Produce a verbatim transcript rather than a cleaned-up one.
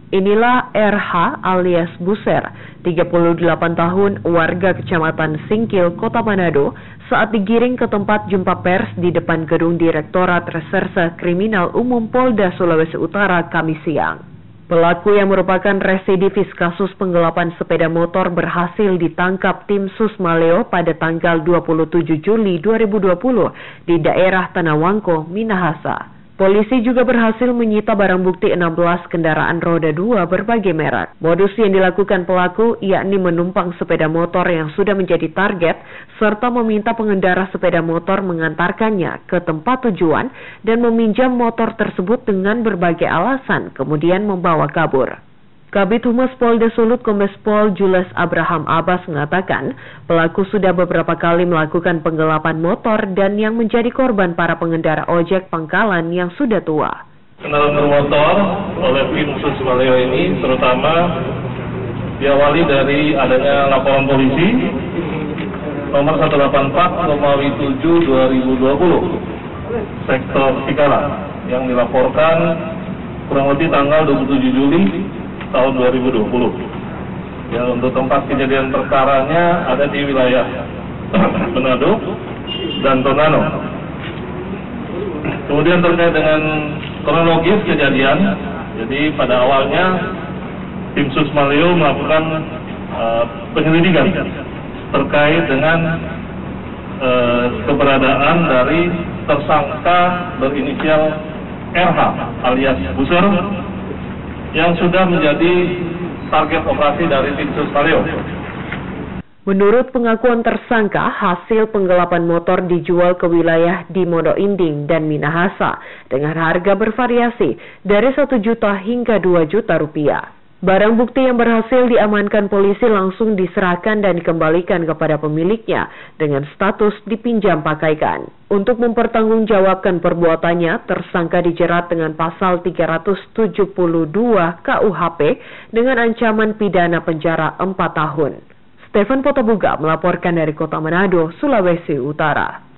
Inilah R H alias Buser, tiga puluh delapan tahun, warga Kecamatan Singkil, Kota Manado, saat digiring ke tempat jumpa pers di depan gedung Direktorat Reserse Kriminal Umum Polda Sulawesi Utara Kamis siang. Pelaku yang merupakan residivis kasus penggelapan sepeda motor berhasil ditangkap tim Sus Maleo pada tanggal dua puluh tujuh Juli dua ribu dua puluh di daerah Tanawangko, Minahasa. Polisi juga berhasil menyita barang bukti enam belas kendaraan roda dua berbagai merek. Modus yang dilakukan pelaku yakni menumpang sepeda motor yang sudah menjadi target serta meminta pengendara sepeda motor mengantarkannya ke tempat tujuan dan meminjam motor tersebut dengan berbagai alasan, kemudian membawa kabur. Kabid Humas Polda Sulut Kombes Pol Jules Abraham Abbas mengatakan pelaku sudah beberapa kali melakukan penggelapan motor dan yang menjadi korban para pengendara ojek pangkalan yang sudah tua. Kendaraan bermotor oleh tim Sus Maleo ini terutama diawali dari adanya laporan polisi nomor seratus delapan puluh empat Romawi tujuh dua ribu dua puluh sektor Cikala yang dilaporkan kurang lebih tanggal dua puluh tujuh Juli tahun dua ribu dua puluh. Ya, untuk tempat kejadian perkaranya ada di wilayah Manado dan Tonano. Kemudian terkait dengan kronologis kejadian, jadi pada awalnya tim Sus Maleo melakukan uh, penyelidikan terkait dengan uh, keberadaan dari tersangka berinisial R H alias Buser yang sudah menjadi target operasi dari tim Sus Maleo. Menurut pengakuan tersangka, hasil penggelapan motor dijual ke wilayah di Modo Inding dan Minahasa dengan harga bervariasi dari satu juta hingga dua juta rupiah. Barang bukti yang berhasil diamankan polisi langsung diserahkan dan dikembalikan kepada pemiliknya dengan status dipinjam pakaikan. Untuk mempertanggungjawabkan perbuatannya, tersangka dijerat dengan pasal tiga ratus tujuh puluh dua K U H P dengan ancaman pidana penjara empat tahun. Stephen Potobuga melaporkan dari Kota Manado, Sulawesi Utara.